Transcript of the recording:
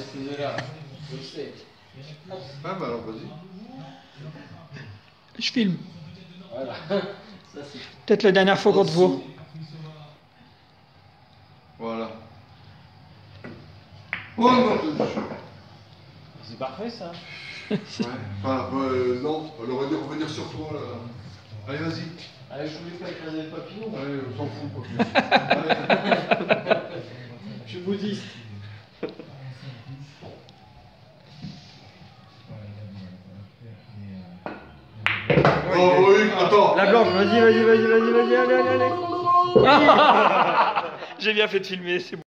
excusez-la. Je le sais. Ah bah alors vas-y. Je filme. Voilà. Ça, c'est... Peut-être la dernière fois qu'on te voit. Voilà. Oh non, C'est parfait, ça. ouais. Enfin, non, elle aurait dû revenir sur toi là. Allez, vas-y. Allez, je voulais pas écraser le papillon. Allez, on s'en fout. Quoi. Je suis bouddhiste. Oh oui, attends. La blanche, vas-y, allez, allez. J'ai bien fait de filmer, c'est bon.